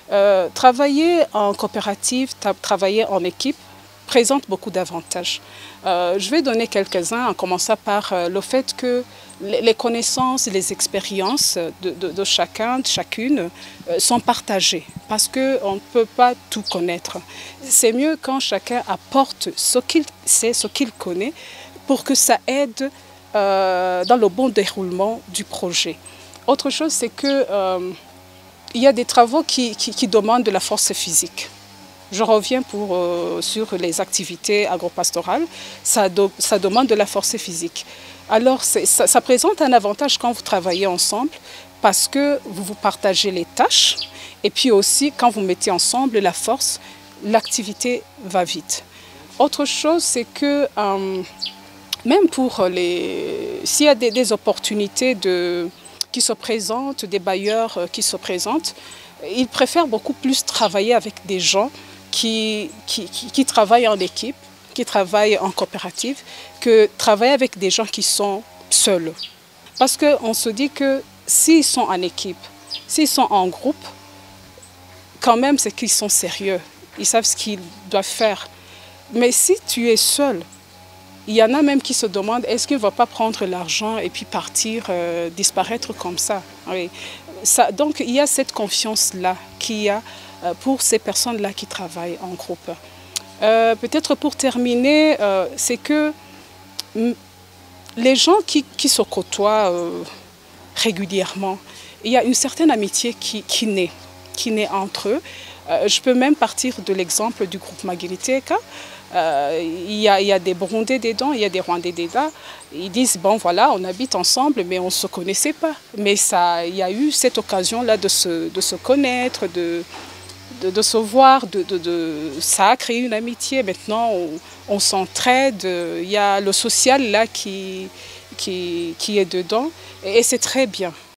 Travailler en coopérative, travailler en équipe présente beaucoup d'avantages. Je vais donner quelques-uns, en commençant par le fait que les connaissances, les expériences de chacun, de chacune sont partagées parce qu'on ne peut pas tout connaître. C'est mieux quand chacun apporte ce qu'il sait, ce qu'il connaît pour que ça aide dans le bon déroulement du projet. Autre chose, c'est que il y a des travaux qui demandent de la force physique. Je reviens sur les activités agropastorales, ça demande de la force physique. Alors ça présente un avantage quand vous travaillez ensemble parce que vous partagez les tâches et puis aussi quand vous mettez ensemble la force, l'activité va vite. Autre chose, c'est que même s'il y a des opportunités qui se présentent, des bailleurs qui se présentent, ils préfèrent beaucoup plus travailler avec des gens qui travaillent en équipe, qui travaillent en coopérative, que travailler avec des gens qui sont seuls. Parce qu'on se dit que s'ils sont en équipe, s'ils sont en groupe, quand même c'est qu'ils sont sérieux, ils savent ce qu'ils doivent faire. Mais si tu es seul, il y en a même qui se demandent est-ce qu'il ne va pas prendre l'argent et puis partir, disparaître comme ça. Oui. Donc il y a cette confiance-là qu'il y a pour ces personnes-là qui travaillent en groupe. Peut-être pour terminer, c'est que les gens qui se côtoient régulièrement, il y a une certaine amitié qui naît entre eux. Je peux même partir de l'exemple du groupe Magiliteka. Il y a des Burundais dedans, il y a des Rwandais dedans. Ils disent, bon voilà, on habite ensemble, mais on ne se connaissait pas. Mais il y a eu cette occasion-là de se connaître, de se voir, ça a créé une amitié. Maintenant, on s'entraide, il y a le social là qui est dedans et c'est très bien.